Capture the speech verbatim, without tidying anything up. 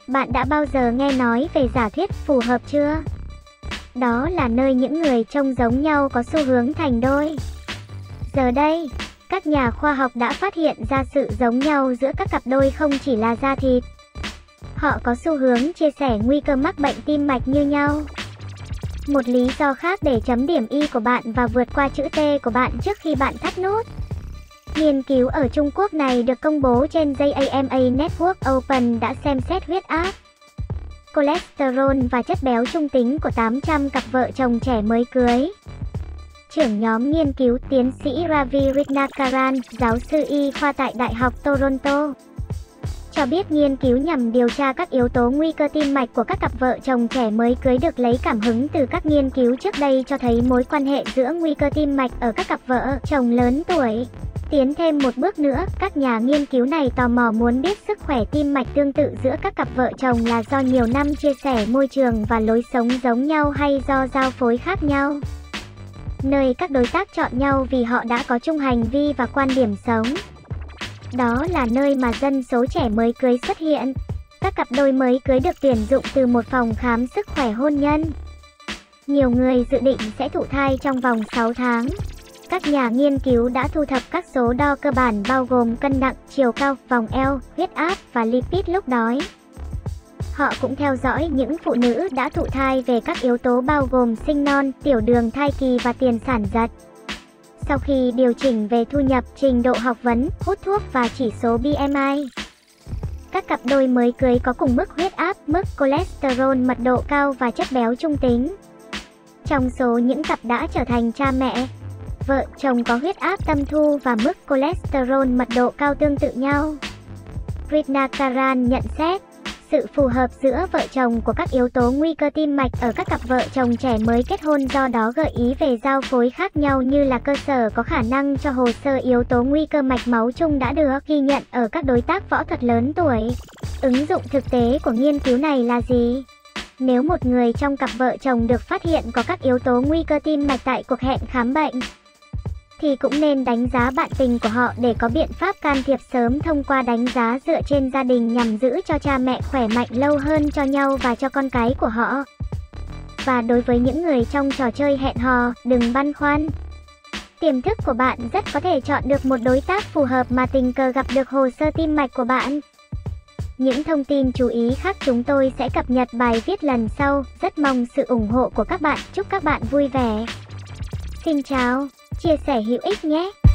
Bạn đã bao giờ nghe nói về giả thuyết phù hợp chưa? Đó là nơi những người trông giống nhau có xu hướng thành đôi. Giờ đây, các nhà khoa học đã phát hiện ra sự giống nhau giữa các cặp đôi không chỉ là da thịt. Họ có xu hướng chia sẻ nguy cơ mắc bệnh tim mạch như nhau. Một lý do khác để chấm điểm Y của bạn và vượt qua chữ T của bạn trước khi bạn thắt nút. Nghiên cứu ở Trung Quốc này được công bố trên gi a em a Network Open đã xem xét huyết áp, cholesterol và chất béo trung tính của tám trăm cặp vợ chồng trẻ mới cưới. Trưởng nhóm nghiên cứu tiến sĩ Ravi Ratnakaran, giáo sư y khoa tại Đại học Toronto, cho biết nghiên cứu nhằm điều tra các yếu tố nguy cơ tim mạch của các cặp vợ chồng trẻ mới cưới được lấy cảm hứng từ các nghiên cứu trước đây cho thấy mối quan hệ giữa nguy cơ tim mạch ở các cặp vợ chồng lớn tuổi. Tiến thêm một bước nữa, các nhà nghiên cứu này tò mò muốn biết sức khỏe tim mạch tương tự giữa các cặp vợ chồng là do nhiều năm chia sẻ môi trường và lối sống giống nhau hay do giao phối khác nhau. Nơi các đối tác chọn nhau vì họ đã có chung hành vi và quan điểm sống. Đó là nơi mà dân số trẻ mới cưới xuất hiện. Các cặp đôi mới cưới được tuyển dụng từ một phòng khám sức khỏe hôn nhân. Nhiều người dự định sẽ thụ thai trong vòng sáu tháng. Các nhà nghiên cứu đã thu thập các số đo cơ bản bao gồm cân nặng, chiều cao, vòng eo, huyết áp và lipid lúc đói. Họ cũng theo dõi những phụ nữ đã thụ thai về các yếu tố bao gồm sinh non, tiểu đường thai kỳ và tiền sản giật. Sau khi điều chỉnh về thu nhập, trình độ học vấn, hút thuốc và chỉ số B M I, các cặp đôi mới cưới có cùng mức huyết áp, mức cholesterol mật độ cao và chất béo trung tính. Trong số những cặp đã trở thành cha mẹ, vợ chồng có huyết áp tâm thu và mức cholesterol mật độ cao tương tự nhau. Ratnakaran nhận xét, sự phù hợp giữa vợ chồng của các yếu tố nguy cơ tim mạch ở các cặp vợ chồng trẻ mới kết hôn do đó gợi ý về giao phối khác nhau như là cơ sở có khả năng cho hồ sơ yếu tố nguy cơ mạch máu chung đã được ghi nhận ở các đối tác võ thuật lớn tuổi. Ứng dụng thực tế của nghiên cứu này là gì? Nếu một người trong cặp vợ chồng được phát hiện có các yếu tố nguy cơ tim mạch tại cuộc hẹn khám bệnh, thì cũng nên đánh giá bạn tình của họ để có biện pháp can thiệp sớm thông qua đánh giá dựa trên gia đình nhằm giữ cho cha mẹ khỏe mạnh lâu hơn cho nhau và cho con cái của họ. Và đối với những người trong trò chơi hẹn hò, đừng băn khoăn. Tiềm thức của bạn rất có thể chọn được một đối tác phù hợp mà tình cờ gặp được hồ sơ tim mạch của bạn. Những thông tin chú ý khác chúng tôi sẽ cập nhật bài viết lần sau. Rất mong sự ủng hộ của các bạn. Chúc các bạn vui vẻ. Xin chào, chia sẻ hữu ích nhé.